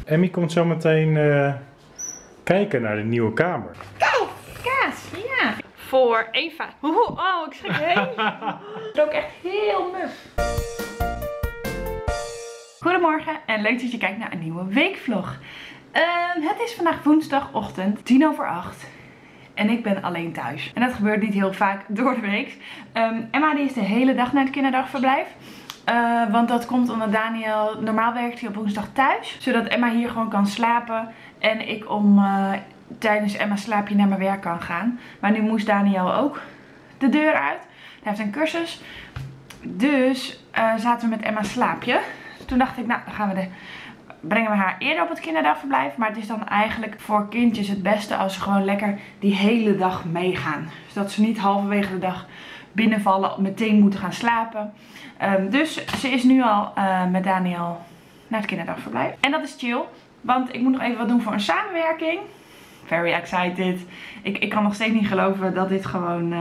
Emmy komt zo meteen kijken naar de nieuwe kamer. Kijk, kaas, ja. Voor Eva. Oh, ik schrik helemaal. Het is ook echt heel muf. Goedemorgen en leuk dat je kijkt naar een nieuwe weekvlog. Het is vandaag woensdagochtend, 7:50. En ik ben alleen thuis. En dat gebeurt niet heel vaak door de week. Emma die is de hele dag naar het kinderdagverblijf. Want dat komt omdat Daniel, normaal werkt hij op woensdag thuis. Zodat Emma hier gewoon kan slapen. En ik tijdens Emma's slaapje naar mijn werk kan gaan. Maar nu moest Daniel ook de deur uit. Hij heeft een cursus. Dus zaten we met Emma's slaapje. Toen dacht ik, nou dan brengen we haar eerder op het kinderdagverblijf. Maar het is dan eigenlijk voor kindjes het beste als ze gewoon lekker die hele dag meegaan. Zodat ze niet halverwege de dag binnenvallen, meteen moeten gaan slapen. Dus ze is nu al met Daniel naar het kinderdagverblijf. En dat is chill, want ik moet nog even wat doen voor een samenwerking. Very excited. Ik kan nog steeds niet geloven dat dit gewoon,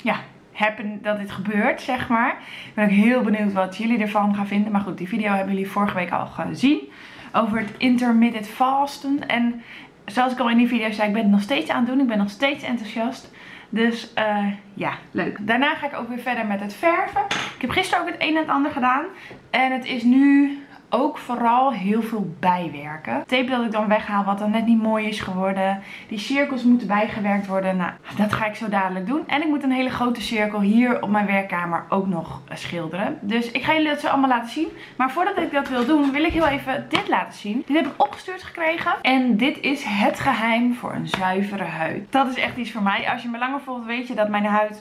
dat dit gebeurt, zeg maar. Ik ben ook heel benieuwd wat jullie ervan gaan vinden. Maar goed, die video hebben jullie vorige week al gezien. Over het intermittent fasten. En zoals ik al in die video zei, ik ben het nog steeds aan het doen. Ik ben nog steeds enthousiast. Dus ja, leuk. Daarna ga ik ook weer verder met het verven. Ik heb gisteren ook het een en het ander gedaan. En het is nu ook vooral heel veel bijwerken. Tape dat ik dan weghaal wat dan net niet mooi is geworden. Die cirkels moeten bijgewerkt worden. Nou, dat ga ik zo dadelijk doen. En ik moet een hele grote cirkel hier op mijn werkkamer ook nog schilderen. Dus ik ga jullie dat zo allemaal laten zien. Maar voordat ik dat wil doen, wil ik heel even dit laten zien. Dit heb ik opgestuurd gekregen. En dit is het geheim voor een zuivere huid. Dat is echt iets voor mij. Als je me langer volgt, weet je dat mijn huid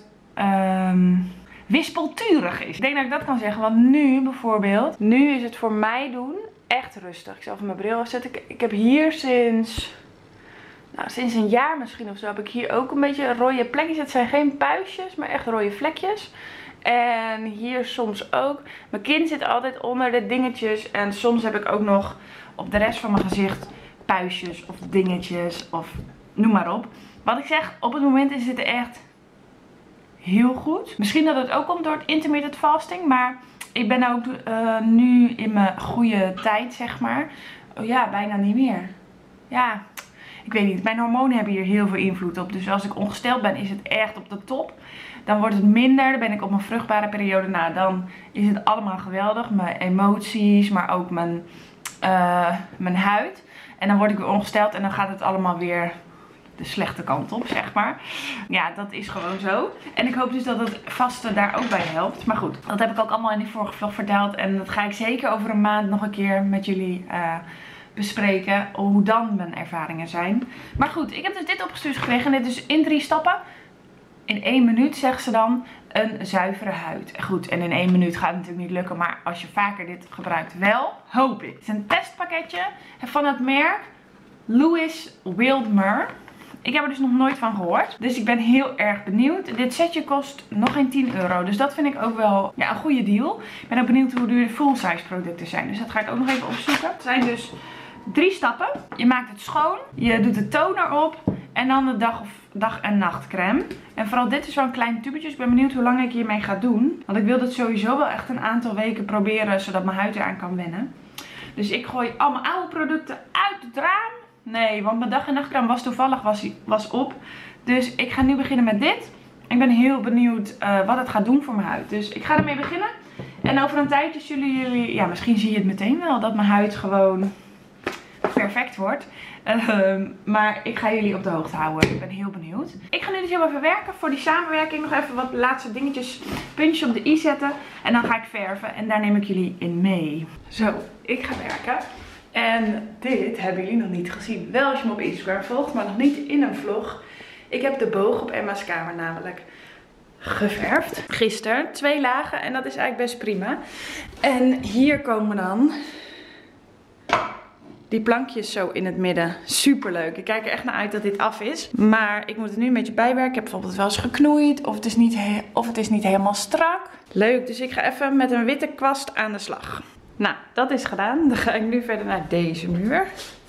wispelturig is. Ik denk dat ik dat kan zeggen, want nu bijvoorbeeld, nu is het voor mij doen echt rustig. Ik zal even mijn bril afzetten. Ik heb hier sinds een jaar misschien of zo, heb ik hier ook een beetje rode plekjes. Het zijn geen puistjes, maar echt rode vlekjes. En hier soms ook. Mijn kin zit altijd onder de dingetjes. En soms heb ik ook nog op de rest van mijn gezicht puistjes of dingetjes of noem maar op. Wat ik zeg, op het moment is het echt heel goed. Misschien dat het ook komt door het intermittent fasting. Maar ik ben ook nu in mijn goede tijd, zeg maar. Oh ja, bijna niet meer. Ja, ik weet niet. Mijn hormonen hebben hier heel veel invloed op. Dus als ik ongesteld ben, is het echt op de top. Dan wordt het minder. Dan ben ik op mijn vruchtbare periode. Nou, dan is het allemaal geweldig. Mijn emoties, maar ook mijn huid. En dan word ik weer ongesteld en dan gaat het allemaal weer de slechte kant op, zeg maar. Ja, dat is gewoon zo. En ik hoop dus dat het vaste daar ook bij helpt. Maar goed, dat heb ik ook allemaal in die vorige vlog verteld. En dat ga ik zeker over een maand nog een keer met jullie bespreken. Hoe dan mijn ervaringen zijn. Maar goed, ik heb dus dit opgestuurd gekregen. En dit is in 3 stappen. In 1 minuut, zegt ze dan, een zuivere huid. Goed, en in 1 minuut gaat het natuurlijk niet lukken. Maar als je vaker dit gebruikt wel, hoop ik. Het is een testpakketje van het merk Louis Wildmer. Ik heb er dus nog nooit van gehoord. Dus ik ben heel erg benieuwd. Dit setje kost nog geen 10 euro. Dus dat vind ik ook wel een goede deal. Ik ben ook benieuwd hoe duur de full-size producten zijn. Dus dat ga ik ook nog even opzoeken. Het zijn dus 3 stappen. Je maakt het schoon. Je doet de toner op. En dan de dag- en nachtcrème. En vooral dit is wel een klein tubetje. Ik ben benieuwd hoe lang ik hiermee ga doen. Want ik wil dit sowieso wel echt een aantal weken proberen. Zodat mijn huid eraan kan wennen. Dus ik gooi allemaal oude producten uit het raam. Nee, want mijn dag- en nachtcrème was toevallig was op. Dus ik ga nu beginnen met dit. Ik ben heel benieuwd wat het gaat doen voor mijn huid. Dus ik ga ermee beginnen. En over een tijdje zullen jullie... Ja, misschien zie je het meteen wel dat mijn huid gewoon perfect wordt. Maar ik ga jullie op de hoogte houden. Ik ben heel benieuwd. Ik ga nu dus heel even werken. Voor die samenwerking nog even wat laatste dingetjes, puntjes op de i zetten. En dan ga ik verven. En daar neem ik jullie in mee. Zo, ik ga werken. En dit hebben jullie nog niet gezien. Wel als je me op Instagram volgt, maar nog niet in een vlog. Ik heb de boog op Emma's kamer namelijk geverfd. Gisteren 2 lagen en dat is eigenlijk best prima. En hier komen dan die plankjes zo in het midden. Super leuk. Ik kijk er echt naar uit dat dit af is. Maar ik moet er nu een beetje bijwerken. Ik heb bijvoorbeeld wel eens geknoeid. Of het is niet helemaal strak. Leuk. Dus ik ga even met een witte kwast aan de slag. Nou, dat is gedaan. Dan ga ik nu verder naar deze muur.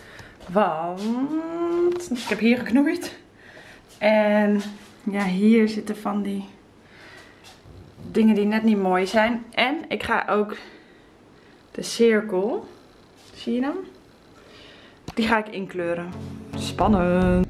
Want ik heb hier geknoeid. En ja, hier zitten van die dingen die net niet mooi zijn. En ik ga ook de cirkel, zie je dan? Die ga ik inkleuren. Spannend.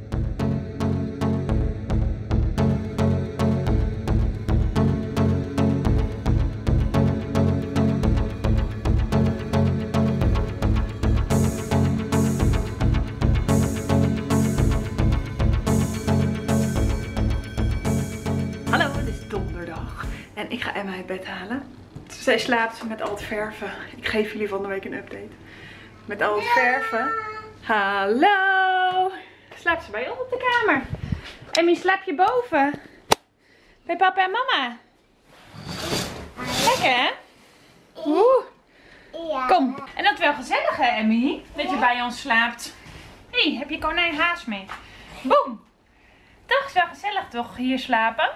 Hallo, het is donderdag en ik ga Emma uit bed halen. Zij slaapt met al het verven. Ik geef jullie van de week een update. Met al het verven. Hallo! Slaapt ze bij ons op de kamer? Emmy, slaap je boven? Bij papa en mama? Lekker hè? Oeh. Ja. Kom. En dat is wel gezellig hè Emmy? Dat je bij ons slaapt. Hé, heb je konijn Haas mee? Boem! Toch is wel gezellig toch hier slapen?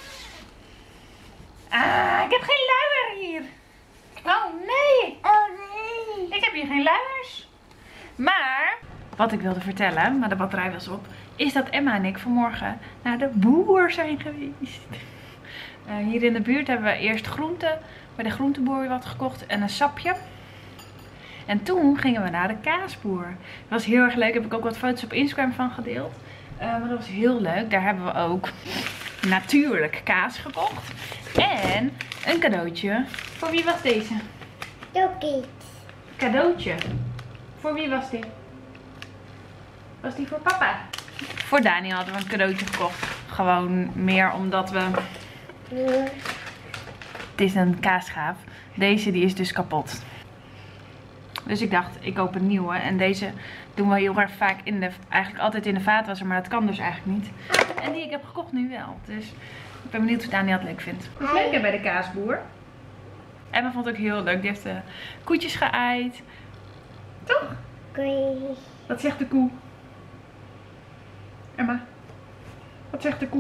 Ah, ik heb geen luier hier. Oh nee. Oh nee. Ik heb hier geen luiers. Maar, wat ik wilde vertellen, maar de batterij was op, is dat Emma en ik vanmorgen naar de boer zijn geweest. Hier in de buurt hebben we eerst groenten, bij de groenteboer wat gekocht en een sapje. En toen gingen we naar de kaasboer. Dat was heel erg leuk, heb ik ook wat foto's op Instagram van gedeeld. Maar dat was heel leuk, daar hebben we ook natuurlijk kaas gekocht. En een cadeautje. Voor wie was deze? Dokie. Cadeautje. Voor wie was die? Was die voor papa? Voor Daniel hadden we een cadeautje gekocht. Gewoon meer omdat we... Het is een kaasschaaf. Deze die is dus kapot. Dus ik dacht, ik koop een nieuwe. En deze doen we heel erg vaak eigenlijk altijd in de vaatwasser. Maar dat kan dus eigenlijk niet. En die ik heb gekocht nu wel. Dus ik ben benieuwd of Daniel het leuk vindt. Het is leuk hè, bij de kaasboer. Emma vond het ook heel leuk. Die heeft de koetjes geaaid. Toch? Koei. Wat zegt de koe? Emma? Wat zegt de koe?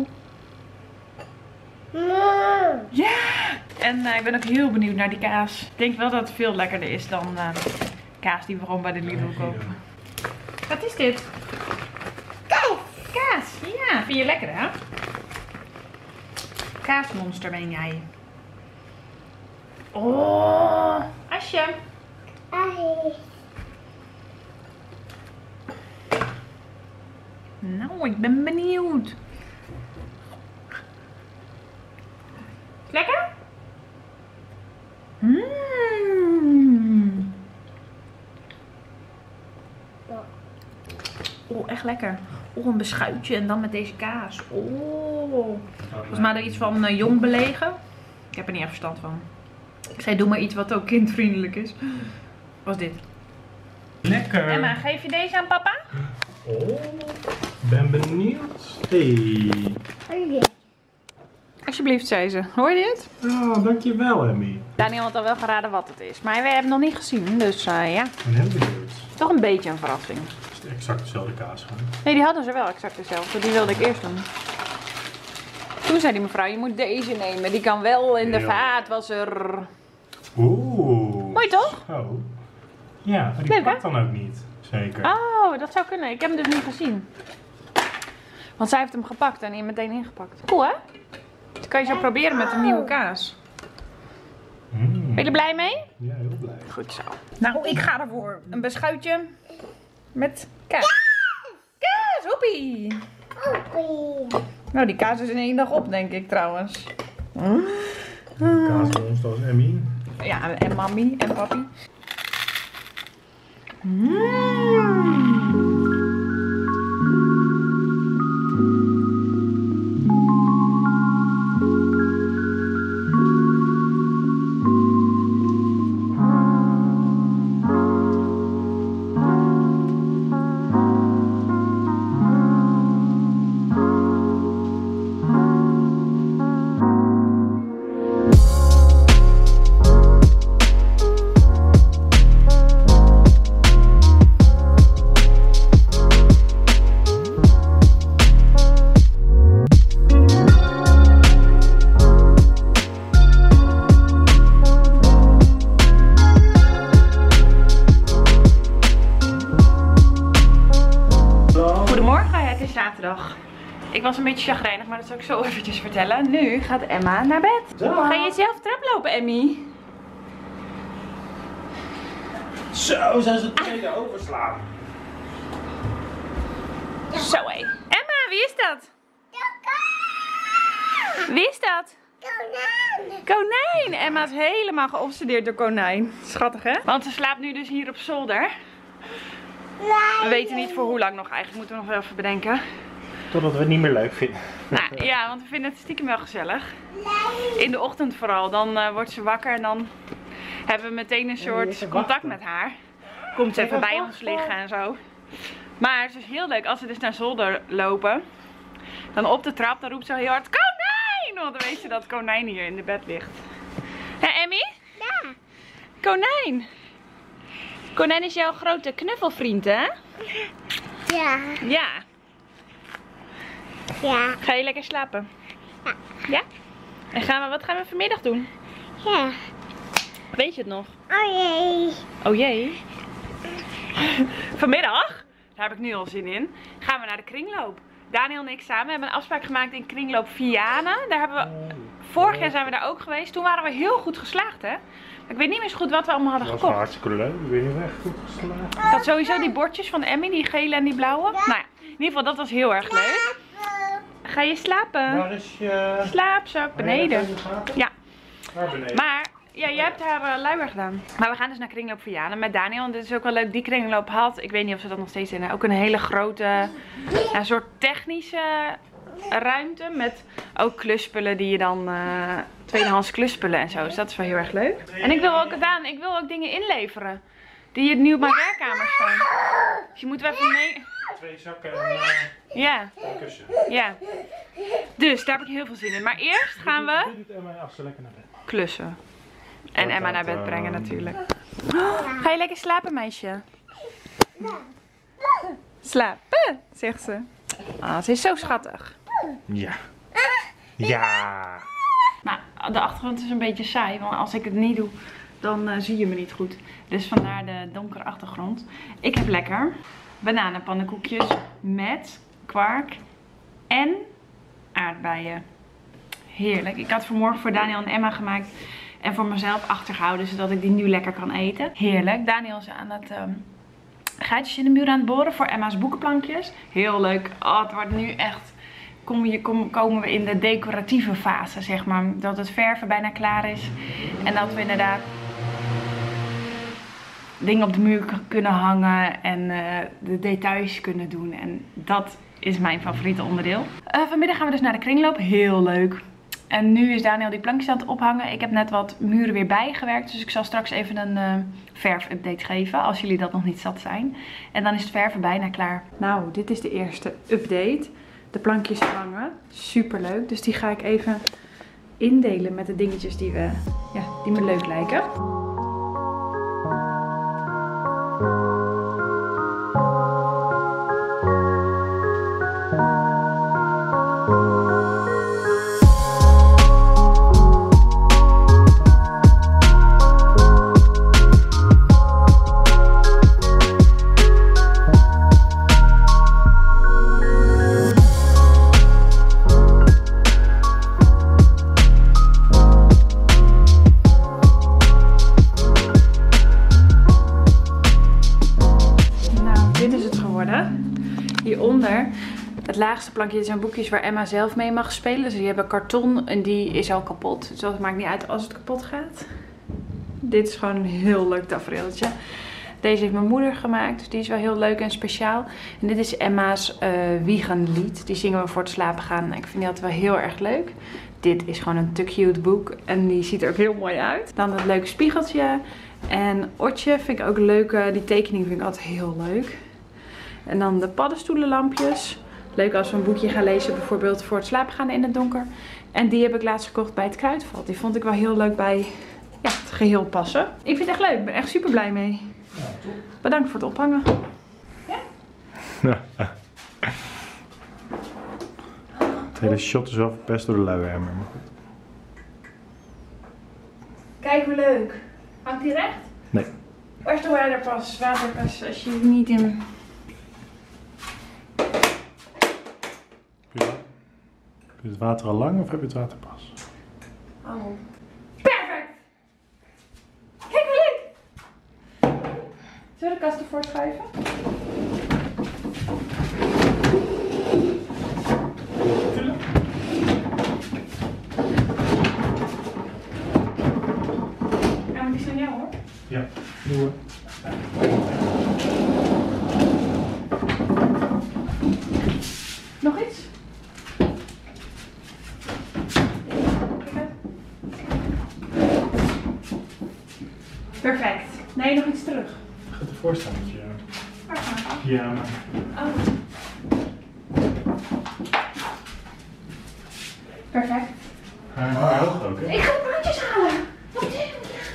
Moe. Ja! En ik ben ook heel benieuwd naar die kaas. Ik denk wel dat het veel lekkerder is dan kaas die we gewoon bij de Lidl kopen. Wat is dit? Kaas. Kaas! Ja, vind je lekker hè? Kaasmonster ben jij. Oh, Asje. Ai. Nou, ik ben benieuwd. Lekker? Oh, echt lekker. Oh, een beschuitje en dan met deze kaas. Oh. Volgens mij er iets van jong belegen. Ik heb er niet echt verstand van. Ik zei, doe maar iets wat ook kindvriendelijk is. Wat is dit? Lekker. Emma, geef je deze aan papa? Oh, ben benieuwd. Hey. Oei. Alsjeblieft, zei ze. Hoor je dit? Oh, dankjewel Emmy. Daniel had al wel geraden wat het is. Maar we hebben het nog niet gezien. Dus ja, Ik ben heel benieuwd. toch een beetje een verrassing. Het is exact dezelfde kaas gewoon. Nee, die hadden ze wel exact dezelfde. Die wilde ik eerst doen. Toen zei die mevrouw, je moet deze nemen. Die kan wel in de vaatwasser. Oeh. Mooi toch? Zo. Ja, maar die Leuk, pakt hè? dan ook niet. Zeker. Oh, dat zou kunnen. Ik heb hem dus niet gezien. Want zij heeft hem gepakt en meteen ingepakt. Cool hè? Dus kan je zo proberen met een nieuwe kaas. Ben je er blij mee? Ja, heel blij. Goed zo. Nou, ik ga ervoor. Een beschuitje met kaas. Kaas, hoppie. Oei. Nou, die kaas is in 1 dag op, denk ik trouwens. Kaasmonster als Emmy. Ja, en mami en papi. Ik was een beetje chagrijnig, maar dat zal ik zo eventjes vertellen. Nu gaat Emma naar bed. Ga je zelf traplopen, Emmy? Zo, zijn ze het tweede overslaan. Zo hé. Emma, wie is dat? Wie is dat? Konijn! Emma is helemaal geobsedeerd door konijn. Schattig hè? Want ze slaapt nu dus hier op zolder. We weten niet voor hoe lang nog eigenlijk. Moeten we nog wel even bedenken. Totdat we het niet meer leuk vinden. Nou ja, want we vinden het stiekem wel gezellig. In de ochtend vooral. Dan wordt ze wakker en dan hebben we meteen een soort contact met haar. Komt ze even bij ons liggen en zo. Maar het is heel leuk als ze dus naar zolder lopen. Dan op de trap, dan roept ze heel hard konijn! Want dan weet je dat konijn hier in de bed ligt. Hé Emmy? Ja. Konijn! Konijn is jouw grote knuffelvriend hè? Ja. Ja. Ja. Ga je lekker slapen? Ja. Ja? En wat gaan we vanmiddag doen? Ja. Weet je het nog? Oh jee. Oh jee. Vanmiddag, daar heb ik nu al zin in, gaan we naar de kringloop. Daniel en ik samen hebben een afspraak gemaakt in kringloop Vianen. Daar hebben we, vorig jaar zijn we daar ook geweest. Toen waren we heel goed geslaagd hè. Maar ik weet niet meer zo goed wat we allemaal hadden Dat was gekocht. hartstikke leuk. Ik weet niet of echt goed geslaagd. Ik had sowieso die bordjes van Emmy, die gele en die blauwe. Nou ja, in ieder geval dat was heel erg leuk. Ga je slapen? Waar is je... Slaapzak beneden. Ja. Waar beneden? Maar ja, jij hebt haar luier gedaan. Maar we gaan dus naar kringloop Vianen met Daniel. En dit is ook wel leuk. Die kringloop had, ik weet niet of ze dat nog steeds in, ook een hele grote, een soort technische ruimte. Met ook klusspullen die je dan, tweedehands klusspullen en zo. Dus dat is wel heel erg leuk. En ik wil ook dingen inleveren. Die nu op mijn werkkamer staan. Dus je moet wel even mee... 2 zakken en Ja, een kussen. ja. Dus daar heb ik heel veel zin in. Maar eerst gaan we Doet Emma als ze lekker naar bed. klussen. En Emma naar bed brengen natuurlijk. Ga je lekker slapen, meisje? Slapen, zegt ze. Ah, ze is zo schattig. Ja. Ja. Nou, de achtergrond is een beetje saai, want als ik het niet doe, dan zie je me niet goed. Dus vandaar de donkere achtergrond. Ik heb lekker bananenpannenkoekjes met kwark en aardbeien. Heerlijk. Ik had vanmorgen voor Daniel en Emma gemaakt en voor mezelf achtergehouden, zodat ik die nu lekker kan eten. Heerlijk. Daniel is aan het gaatjes in de muur aan het boren voor Emma's boekenplankjes. Heel leuk. Oh, het wordt nu echt... Komen we in de decoratieve fase, zeg maar. Dat het verven bijna klaar is. En dat we inderdaad dingen op de muur kunnen hangen en de details kunnen doen. En dat is mijn favoriete onderdeel. Vanmiddag gaan we dus naar de kringloop. Heel leuk. En nu is Daniel die plankjes aan het ophangen. Ik heb net wat muren weer bijgewerkt. Dus ik zal straks even een verf-update geven. Als jullie dat nog niet zat zijn. En dan is het verven bijna klaar. Nou, dit is de eerste update. De plankjes hangen. Super leuk. Dus die ga ik even indelen met de dingetjes die me leuk lijken. Hieronder, het laagste plankje, zijn boekjes waar Emma zelf mee mag spelen. Dus die hebben karton en die is al kapot. Dus dat maakt niet uit als het kapot gaat. Dit is gewoon een heel leuk tafereeltje. Deze heeft mijn moeder gemaakt, dus die is wel heel leuk en speciaal. En dit is Emma's wiegenlied. Die zingen we voor het slapen gaan. Ik vind die altijd wel heel erg leuk. Dit is gewoon een te cute boek en die ziet er ook heel mooi uit. Dan dat leuke spiegeltje. En Otje vind ik ook leuk. Die tekening vind ik altijd heel leuk. En dan de paddenstoelenlampjes. Leuk als we een boekje gaan lezen, bijvoorbeeld voor het slapen gaan in het donker. En die heb ik laatst gekocht bij het Kruidvat. Die vond ik wel heel leuk bij het geheel passen. Ik vind het echt leuk. Ik ben echt super blij mee. Ja, top. Bedankt voor het ophangen. Ja? Het hele shot is wel verpest door de luier. Maar goed. Kijk hoe leuk. Hangt die recht? Nee. Waar is de waterpas? Waterpas als je niet in... Heb je het water al lang of heb je het water pas? Oh. Perfect! Kijk hoe leuk! Zullen we de kast ervoor schuiven? Nog iets? Perfect. Nee, nog iets terug. Gaat ervoor staan met je pyjama. Oh. Perfect. Ga je maar hoog ook, hè? Ik ga de plantjes halen. Natuurlijk.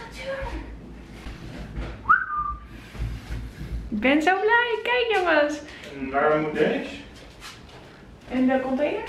Ik ben zo blij. Kijk jongens. En waar moet deze? In de container?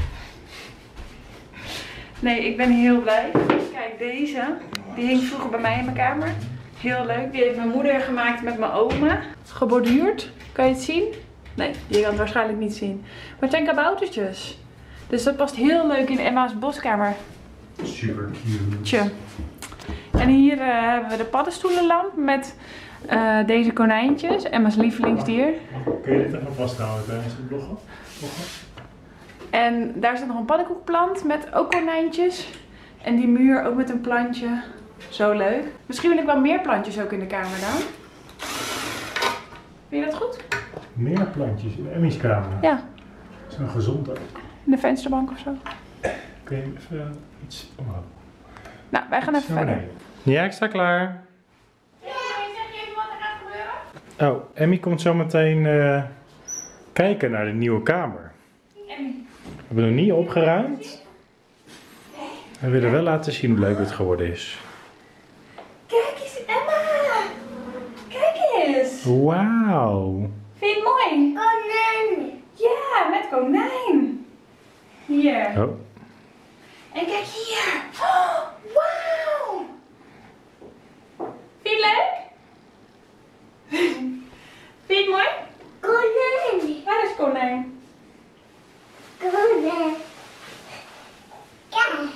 Nee, ik ben heel blij. Kijk, deze. Die hing vroeger bij mij in mijn kamer. Heel leuk. Die heeft mijn moeder gemaakt met mijn oma. Geborduurd. Kan je het zien? Nee, je kan het waarschijnlijk niet zien. Maar het zijn kaboutertjes. Dus dat past heel leuk in Emma's boskamer. Super cute. Tje. En hier hebben we de paddenstoelenlamp met deze konijntjes. Emma's lievelingsdier. Kun je dit even vasthouden tijdens het bloggen? En daar staat nog een pannenkoekplant met ook konijntjes. En die muur ook met een plantje. Zo leuk. Misschien wil ik wel meer plantjes ook in de kamer dan. Vind je dat goed? Meer plantjes in Emmy's kamer. Ja. Zo gezond ook. In de vensterbank of zo. Kun je even iets omhoog? Nou, wij gaan even verder. Ja, ik sta klaar. Zeg je even wat er gaat gebeuren? Oh, Emmy komt zo meteen kijken naar de nieuwe kamer. Emmy. We hebben nog niet opgeruimd. We willen wel laten zien hoe leuk het geworden is. Kijk eens, Emma. Kijk eens. Wauw. Vind je het mooi? Konijn. Ja, met konijn. Hier. Oh. En kijk hier. Oh, wauw. Vind je het leuk? Vind je het mooi? Konijn. Waar is konijn? Konijn. Ja.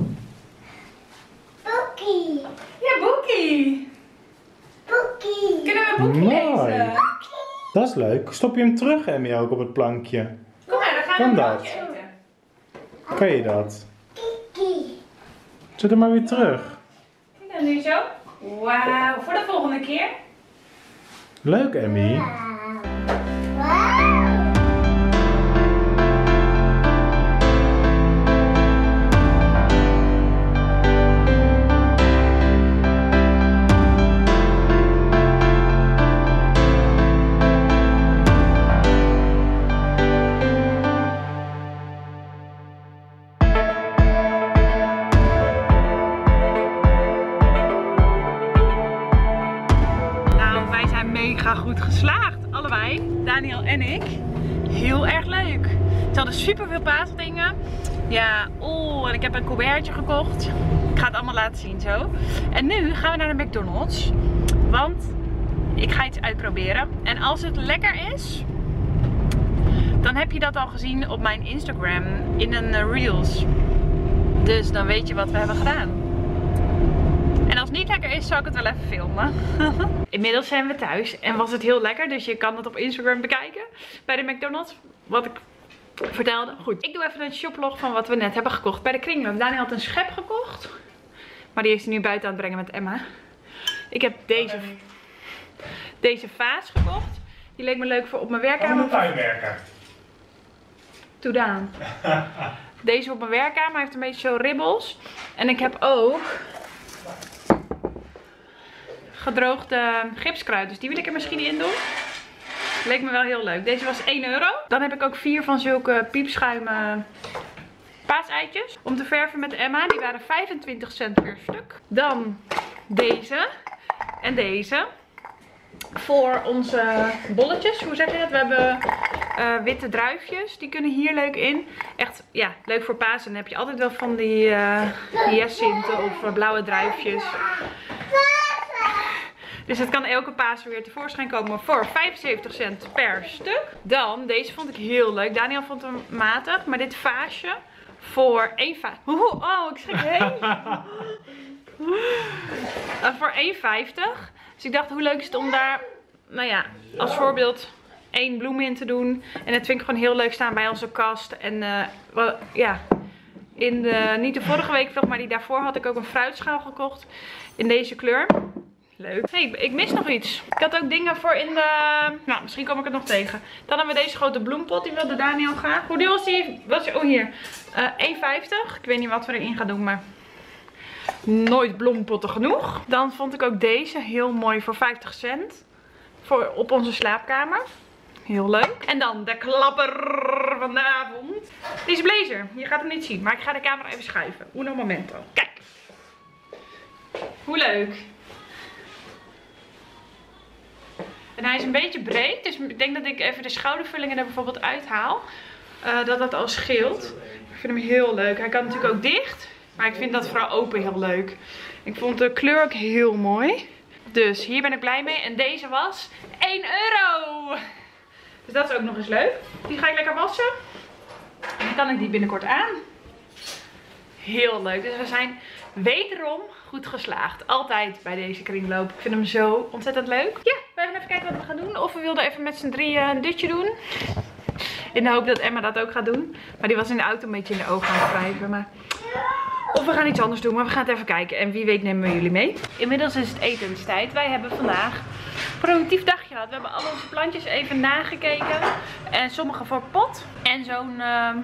Boekie. Ja, Boekie. Boekie. Kunnen we Boekie Mooi. lezen? Dat is leuk. Stop je hem terug, Emmy, ook op het plankje? Kom maar, dan gaan Kan we een dat? broodje eten. Kan je dat? Kiki. Zet hem maar weer terug. Kijk dan nu zo. Wauw, voor de volgende keer. Leuk, Emmy. Wauw. Nou, wij zijn mega goed geslaagd. Allebei, Daniel en ik. Heel erg leuk. Ze hadden super veel paasdingen. Ja, en ik heb een couvertje gekocht. Ik ga het allemaal laten zien zo. En nu gaan we naar de McDonald's. Want ik ga iets uitproberen. En als het lekker is, dan heb je dat al gezien op mijn Instagram in een Reels. Dus dan weet je wat we hebben gedaan. En als het niet lekker is, zal ik het wel even filmen. Inmiddels zijn we thuis en was het heel lekker. Dus je kan het op Instagram bekijken bij de McDonald's. Wat ik vertelde. Goed, ik doe even een shoplog van wat we net hebben gekocht bij de Kringloop. Daniel had een schep gekocht. Maar die heeft hij nu buiten aan het brengen met Emma. Ik heb deze vaas gekocht. Die leek me leuk voor op mijn werkkamer. tuinwerker. Toedaan. Deze op mijn werkkamer. Hij heeft een beetje zo ribbels. En ik heb ook gedroogde gipskruid. Dus die wil ik er misschien in doen. Leek me wel heel leuk. Deze was €1. Dan heb ik ook 4 van zulke piepschuimen paaseitjes. Om te verven met Emma. Die waren 25 cent per stuk. Dan deze. En deze. Voor onze bolletjes. Hoe zeg je dat? We hebben witte druifjes. Die kunnen hier leuk in. Echt, ja, leuk voor Pasen. Dan heb je altijd wel van die hyacinten of blauwe druifjes. Dus het kan elke Pasen weer tevoorschijn komen voor 75 cent per stuk. Dan, deze vond ik heel leuk. Daniel vond hem matig. Maar dit vaasje voor 1,50. Oh, ik schrik heen. Voor 1,50. Dus ik dacht, hoe leuk is het om daar, nou ja, als voorbeeld 1 bloem in te doen. En dat vind ik gewoon heel leuk staan bij onze kast. En ja, niet de vorige week vlog, maar die daarvoor had ik ook een fruitschaal gekocht. In deze kleur. Leuk. Hey, ik mis nog iets. Ik had ook dingen voor in de... Nou, misschien kom ik het nog tegen. Dan hebben we deze grote bloempot. Die wilde Daniel graag. Hoe duur was die? Oh, hier. 1,50. Ik weet niet wat we erin gaan doen, maar... Nooit bloempotten genoeg. Dan vond ik ook deze heel mooi voor 50 cent. Voor op onze slaapkamer. Heel leuk. En dan de klapper van de avond. Deze blazer. Je gaat hem niet zien, maar ik ga de camera even schuiven. Uno momento. Kijk. Hoe leuk. En hij is een beetje breed. Dus ik denk dat ik even de schoudervullingen er bijvoorbeeld uithaal. Dat al scheelt. Ik vind hem heel leuk. Hij kan natuurlijk ook dicht. Maar ik vind dat vooral open heel leuk. Ik vond de kleur ook heel mooi. Dus hier ben ik blij mee. En deze was 1 euro. Dus dat is ook nog eens leuk. Die ga ik lekker wassen. En dan kan ik die binnenkort aan. Heel leuk. Dus we zijn wederom goed geslaagd. Altijd bij deze kringloop. Ik vind hem zo ontzettend leuk. Ja, we gaan even kijken wat we gaan doen. Of we wilden even met z'n drieën een dutje doen. In de hoop dat Emma dat ook gaat doen. Maar die was in de auto een beetje in de ogen aan het wrijven. Maar... Of we gaan iets anders doen, maar we gaan het even kijken. En wie weet nemen we jullie mee. Inmiddels is het etenstijd. Wij hebben vandaag een productief dagje gehad. We hebben al onze plantjes even nagekeken. En sommige voor pot. En zo'n,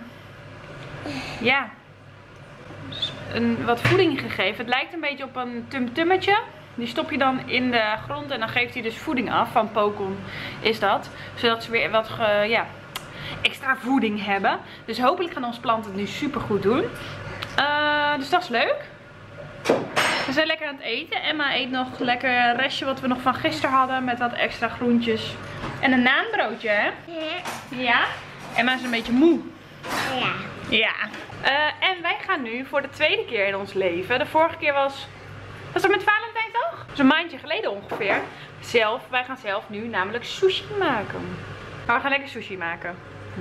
ja, wat voeding gegeven. Het lijkt een beetje op een tumtummetje. Die stop je dan in de grond en dan geeft hij dus voeding af. Van Pokon is dat. Zodat ze weer wat, ja, extra voeding hebben. Dus hopelijk gaan onze planten het nu super goed doen. Dus dat is leuk. We zijn lekker aan het eten. Emma eet nog lekker een restje wat we nog van gisteren hadden. Met wat extra groentjes. En een naanbroodje, hè? Ja. Ja. Emma is een beetje moe. Ja. Ja. En wij gaan nu voor de tweede keer in ons leven. De vorige keer was dat met Valentijnsdag? Dat is een maandje geleden ongeveer. Wij gaan zelf nu namelijk sushi maken. Maar we gaan lekker sushi maken.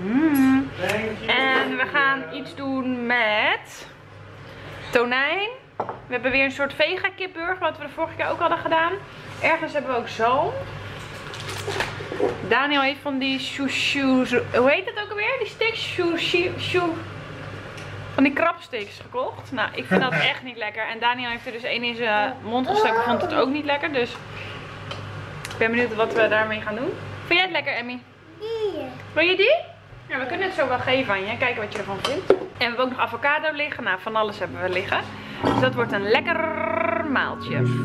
En we gaan iets doen met tonijn. We hebben weer een soort vega kipburger, wat we de vorige keer ook hadden gedaan. Ergens hebben we ook zalm. Daniel heeft van die sushi, hoe heet het ook alweer? Die sticks, sushi, van die krabsticks gekocht. Nou, ik vind dat echt niet lekker. En Daniel heeft er dus één in zijn mond gestoken, vond het ook niet lekker. Dus ik ben benieuwd wat we daarmee gaan doen. Vind jij het lekker, Emmy? Wil je die? Ja, we kunnen het zo wel geven aan je. Kijken wat je ervan vindt. En we hebben ook nog avocado liggen. Nou, van alles hebben we liggen. Dus dat wordt een lekker maaltje.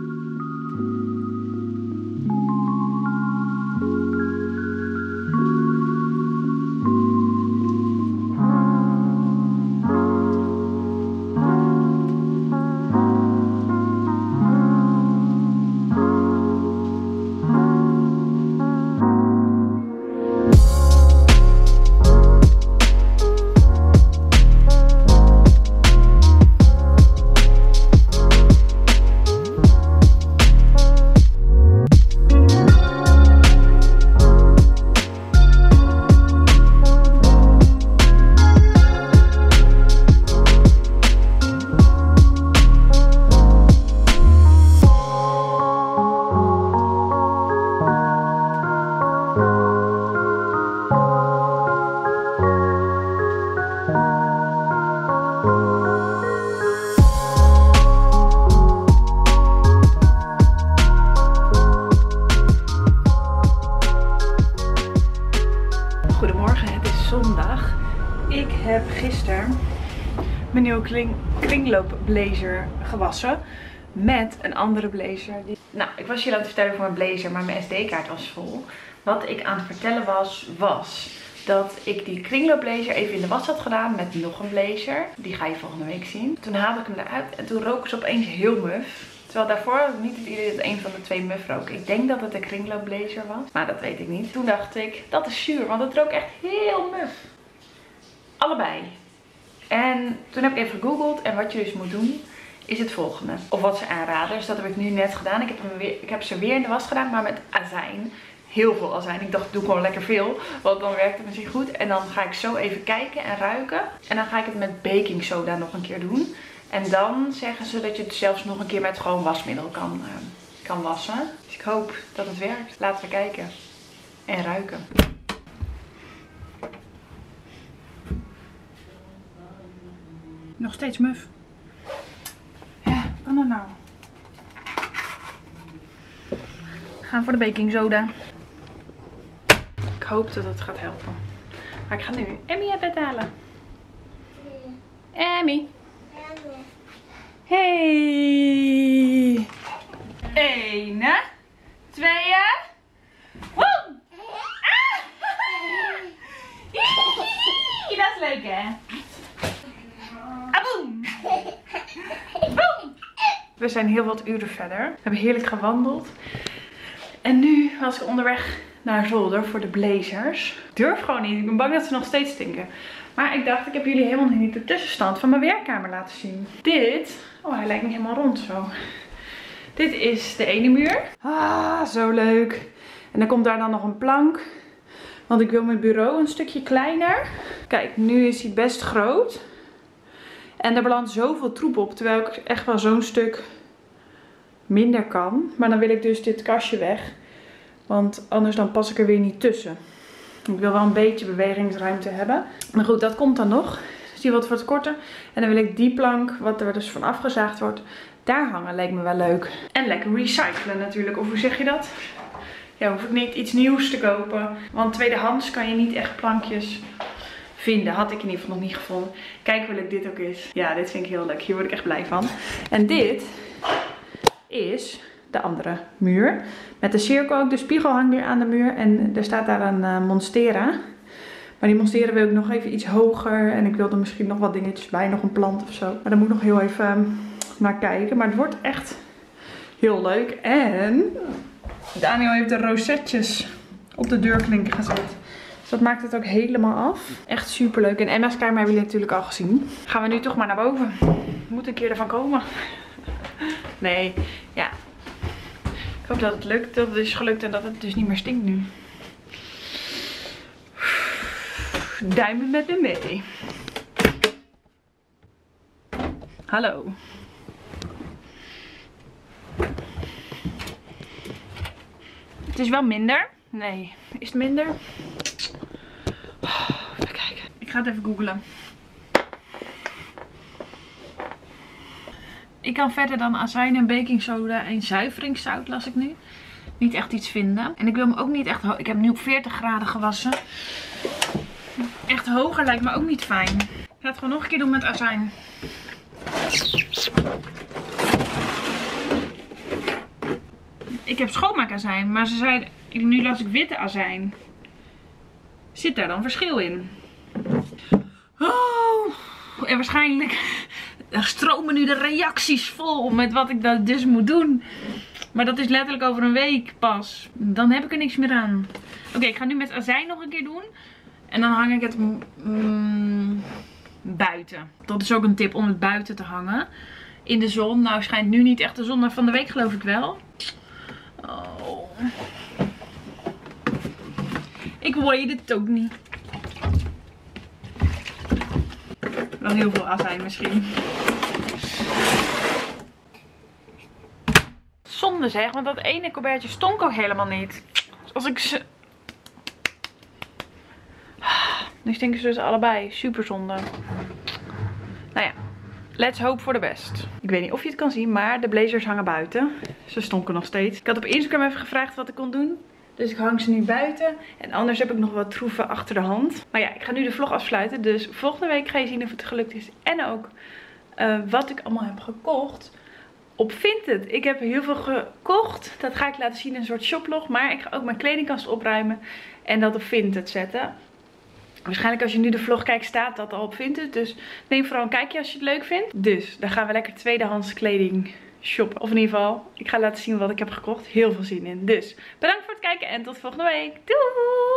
heb gisteren mijn nieuwe kringloopblazer gewassen. Met een andere blazer. Nou, ik was jullie aan het vertellen voor mijn blazer, maar mijn SD-kaart was vol. Wat ik aan het vertellen was dat ik die kringloopblazer even in de was had gedaan met nog een blazer. Die ga je volgende week zien. Toen haalde ik hem eruit en toen rook ze opeens heel muf. Terwijl daarvoor had ik niet het idee dat een van de twee muf rook. Ik denk dat het een kringloopblazer was, maar dat weet ik niet. Toen dacht ik, dat is zuur, want het rook echt heel muf. Allebei. En toen heb ik even gegoogeld en wat je dus moet doen is het volgende. Of wat ze aanraden. Dus dat heb ik nu net gedaan. Ik heb ze weer in de was gedaan, maar met azijn. Heel veel azijn. Ik dacht, doe gewoon lekker veel. Want dan werkt het misschien goed. En dan ga ik zo even kijken en ruiken. En dan ga ik het met baking soda nog een keer doen. En dan zeggen ze dat je het zelfs nog een keer met gewoon wasmiddel kan wassen. Dus ik hoop dat het werkt. Laten we kijken. En ruiken. Nog steeds muf. Ja, kan dat nou? gaan voor de baking soda. Ik hoop dat het gaat helpen. Maar ik ga nu Emmy uit bed halen. Emmy. Hey. 1, 2. Woe! Ah! Dat is leuk, hè? Aboom! Boom! We zijn heel wat uren verder. We hebben heerlijk gewandeld. En nu was ik onderweg naar Zolder voor de blazers. Ik durf gewoon niet. Ik ben bang dat ze nog steeds stinken. Maar ik dacht, ik heb jullie helemaal niet de tussenstand van mijn werkkamer laten zien. Dit, oh hij lijkt niet helemaal rond zo. Dit is de ene muur. Ah, zo leuk. En dan komt daar dan nog een plank. Want ik wil mijn bureau een stukje kleiner. Kijk, nu is hij best groot. En er belandt zoveel troep op. Terwijl ik echt wel zo'n stuk minder kan. Maar dan wil ik dus dit kastje weg. Want anders dan pas ik er weer niet tussen. Ik wil wel een beetje bewegingsruimte hebben. Maar goed, dat komt dan nog. Dus die wordt wat korter. En dan wil ik die plank, wat er dus van afgezaagd wordt, daar hangen. Leek me wel leuk. En lekker recyclen natuurlijk. Of hoe zeg je dat? Ja, hoef ik niet iets nieuws te kopen. Want tweedehands kan je niet echt plankjes vinden. Had ik in ieder geval nog niet gevonden. Kijk hoe leuk dit ook is. Ja, dit vind ik heel leuk. Hier word ik echt blij van. En dit is de andere muur. Met de cirkel ook. De spiegel hangt nu aan de muur. En er staat daar een Monstera. Maar die Monstera wil ik nog even iets hoger. En ik wil er misschien nog wat dingetjes bij. Nog een plant of zo. Maar daar moet ik nog heel even naar kijken. Maar het wordt echt heel leuk. En Daniel heeft de rosetjes op de deurklinken gezet. Dus dat maakt het ook helemaal af. Echt super leuk. En Emma's kamer hebben jullie natuurlijk al gezien. Gaan we nu toch maar naar boven. Moet een keer ervan komen. Nee, ja. Ik hoop dat het lukt. Dat het is gelukt en dat het dus niet meer stinkt nu. Duimen met me mee. Hallo. Het is wel minder. Nee, is het minder? Even kijken. Ik ga het even googlen. Ik kan verder dan azijn en baking soda en zuiveringszout, las ik nu, niet echt iets vinden. En ik wil hem ook niet echt ik heb hem nu op 40 graden gewassen. Echt hoger lijkt me ook niet fijn. Ik ga het gewoon nog een keer doen met azijn. Ik heb schoonmaakazijn, maar ze zeiden, nu las ik witte azijn. Zit daar dan verschil in? Oh, en waarschijnlijk stromen nu de reacties vol met wat ik dus moet doen. Maar dat is letterlijk over een week pas. Dan heb ik er niks meer aan. Oké, ik ga nu met azijn nog een keer doen. En dan hang ik het buiten. Dat is ook een tip om het buiten te hangen. In de zon. Nou schijnt nu niet echt de zon, maar van de week geloof ik wel. Oh. Ik weet het ook niet. Wel heel veel azijn misschien. Zonde zeg, want dat ene colbertje stonk ook helemaal niet. Dus als ik ze... Nu stinken ze dus allebei. Super zonde. Nou ja, let's hope for the best. Ik weet niet of je het kan zien, maar de blazers hangen buiten. Ze stonken nog steeds. Ik had op Instagram even gevraagd wat ik kon doen. Dus ik hang ze nu buiten. En anders heb ik nog wat troeven achter de hand. Maar ja, ik ga nu de vlog afsluiten. Dus volgende week ga je zien of het gelukt is. En ook wat ik allemaal heb gekocht op Vinted. Ik heb heel veel gekocht. Dat ga ik laten zien in een soort shoplog. Maar ik ga ook mijn kledingkast opruimen. En dat op Vinted zetten. Waarschijnlijk als je nu de vlog kijkt staat dat al op Vinted. Dus neem vooral een kijkje als je het leuk vindt. Dus dan gaan we lekker tweedehands kleding shoppen. Of in ieder geval, ik ga laten zien wat ik heb gekocht. Heel veel zin in. Dus bedankt voor het kijken en tot volgende week. Doei!